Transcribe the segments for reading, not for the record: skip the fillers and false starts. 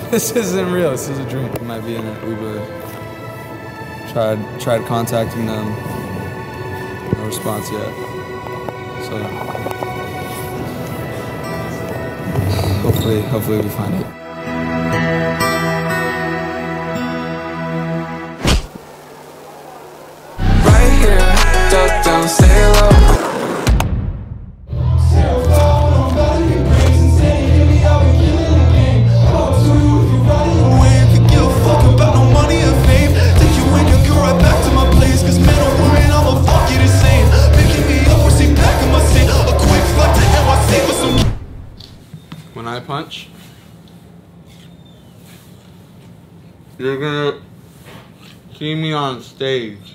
This isn't real. This is a dream. It might be in an Uber. Tried contacting them. No response yet. So hopefully we find it. Right here, duck down, stay low. When I punch, you're gonna see me on stage.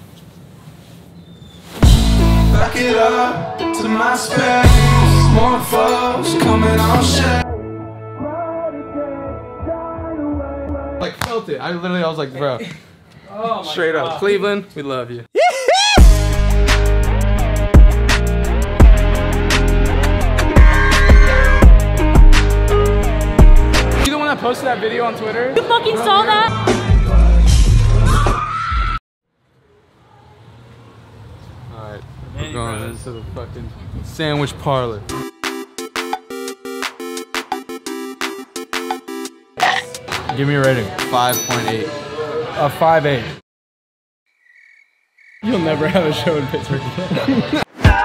Back it up to my space. More folks coming on shit. Like felt it. I was like, bro. Oh my Straight God. up, Cleveland, we love you. I posted that video on Twitter. You fucking saw that? Alright, we're going into the fucking sandwich parlor. Give me a rating. 5.8. A 5.8. You'll never have a show in Pittsburgh again.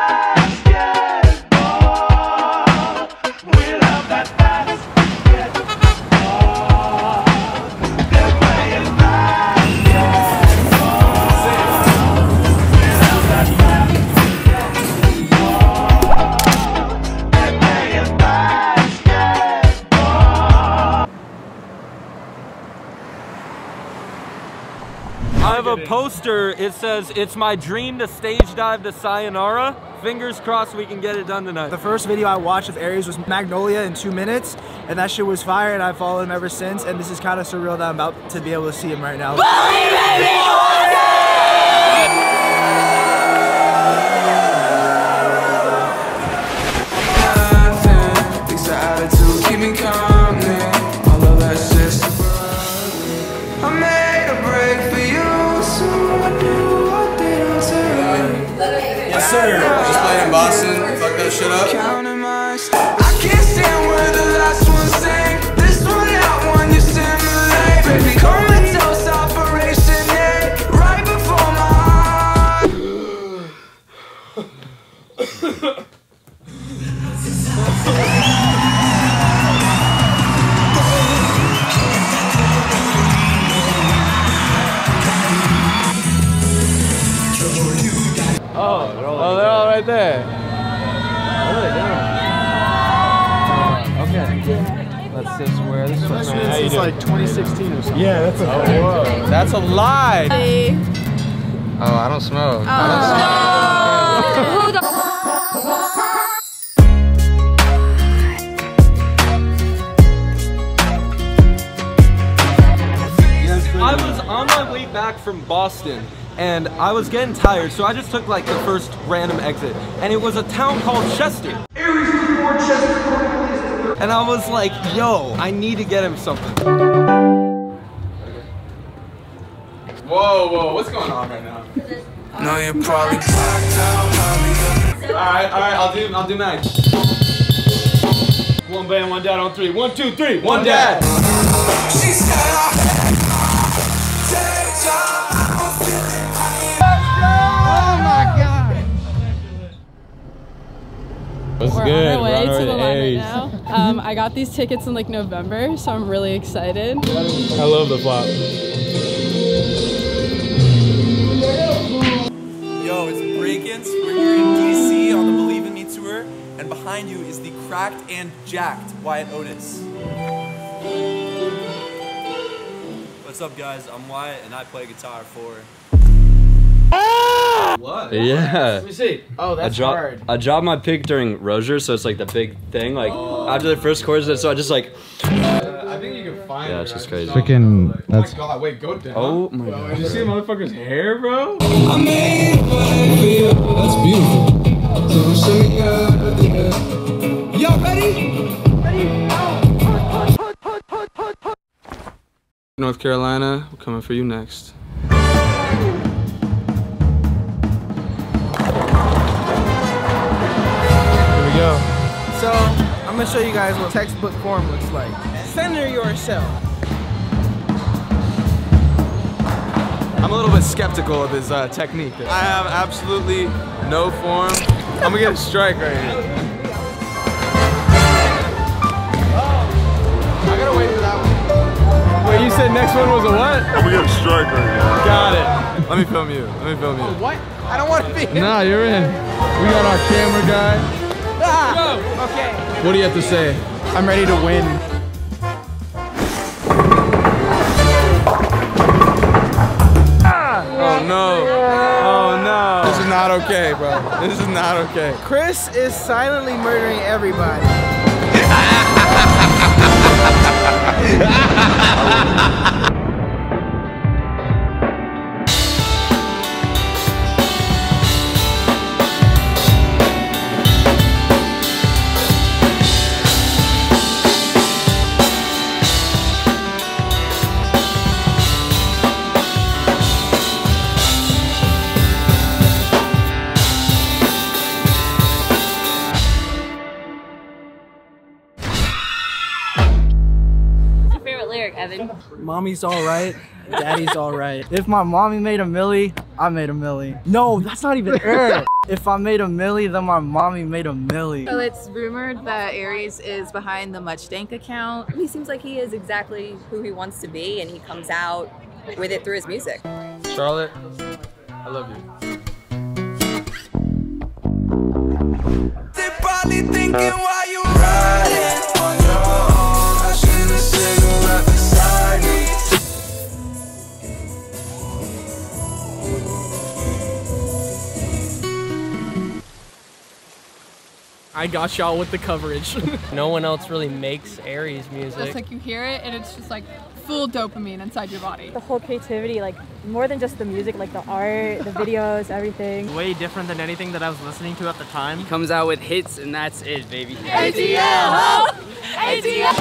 I have a poster, it says, "It's my dream to stage dive to Sayonara." Fingers crossed we can get it done tonight. The first video I watched of Aries was Magnolia in 2 minutes, and that shit was fire, and I've followed him ever since, and this is kind of surreal that I'm about to be able to see him right now. Fix the attitude, keep me calm, man. All of that's just I made a break for you, so I do what they don't say. Yes sir. Just playing in Boston. Fuck that shit up. Counting my I can't stand where the last one sang. This one, that one, you simulate. Baby, comatose operation, yeah. Right before my eyes. Oh, they're all right there. What are they doing? Okay. Let's just wear this one. Since like 2016 or something. Yeah, that's a Whoa. That's a lie. Oh, I don't smoke. I don't smoke. I was on my way back from Boston and I was getting tired, so I just took like the first random exit, and it was a town called Chester. And I was like, yo, I need to get him something. Whoa, what's going on right now? No, you're probably blacked out. Alright, I'll do Max. one band, one dad on 3. 1, 2, 3. One dad. She said, What's We're good? on our way to the line right Aries. now. I got these tickets in like November, so I'm really excited. I love the flop. Yo, it's Breakins. We're here in DC on the Believe in Me tour, and behind you is the cracked and jacked Wyatt Otis. What's up, guys? I'm Wyatt, and I play guitar for. What? Yeah. Let me see. Oh, that's hard. I dropped my pick during Rozier, so it's like the big thing. Like after the first chorus, so I just like. I think you can find Yeah, it. it's just crazy. Freaking. That's. Oh my god! Wait, go down. Oh my Did god. you see the motherfucker's hair, bro? I made a play for you. That's beautiful. So show me Y'all ready? Ready? North Carolina, we're coming for you next. Here we go. So, I'm gonna show you guys what textbook form looks like. Center yourself. I'm a little bit skeptical of his technique. I have absolutely no form. I'm gonna get a strike right here. I gotta wait for that one. Wait, you said next one was a what? I'm gonna get a strike right here. Got it. Let me film you. Let me film you. What? I don't want to be in. Nah, you're in. We got our camera guy. Ah! Okay. What do you have to say? I'm ready to win. Oh no. Oh no. This is not okay, bro. This is not okay. Chris is silently murdering everybody. Evan. Mommy's alright, daddy's alright. If my mommy made a milli, I made a milli. No, that's not even fair. If I made a milli, then my mommy made a milli. So it's rumored that Aries is behind the Much Dank account. He seems like he is exactly who he wants to be, and he comes out with it through his music. Charlotte, I love you. They're probably thinking why you riding on your own. I should have cigarette beside me. I got y'all with the coverage. No one else really makes Aries music. It's like you hear it and it's just like full dopamine inside your body. The whole creativity, like more than just the music, like the art, the videos, everything. Way different than anything that I was listening to at the time. He comes out with hits and that's it, baby. ATL! Ho! ATL!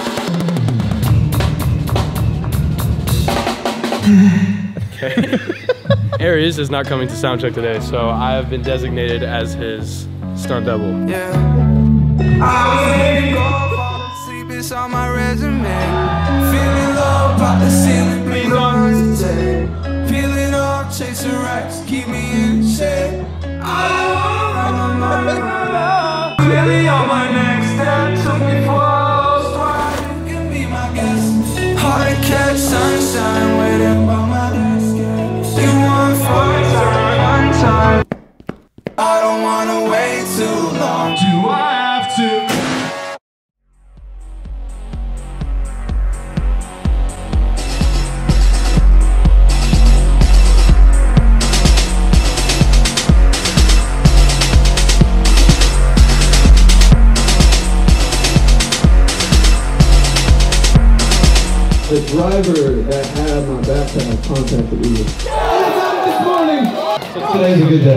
Okay. Aries is not coming to soundcheck today, so I have been designated as his stunt double. Yeah. Sleep is on my resume. Feeling low, pop the ceiling, please don't hesitate. Peeling off, chasing racks, keep me in shape. Clearly on my next step, took me for a stride. You can be my guest. Hard to catch sunshine, waiting by my desk. You want for one time. I don't wanna wait too long. Do I have to? The driver that had my backpack contacted me. This morning! So today's a good day.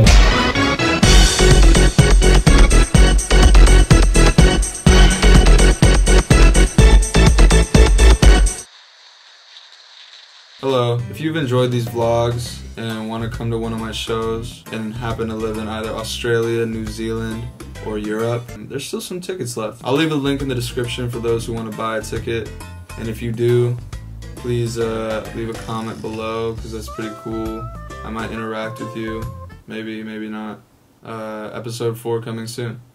Hello, if you've enjoyed these vlogs and want to come to one of my shows and happen to live in either Australia, New Zealand, or Europe, there's still some tickets left. I'll leave a link in the description for those who want to buy a ticket. And if you do, please leave a comment below because that's pretty cool. I might interact with you, maybe, maybe not. Episode 4 coming soon.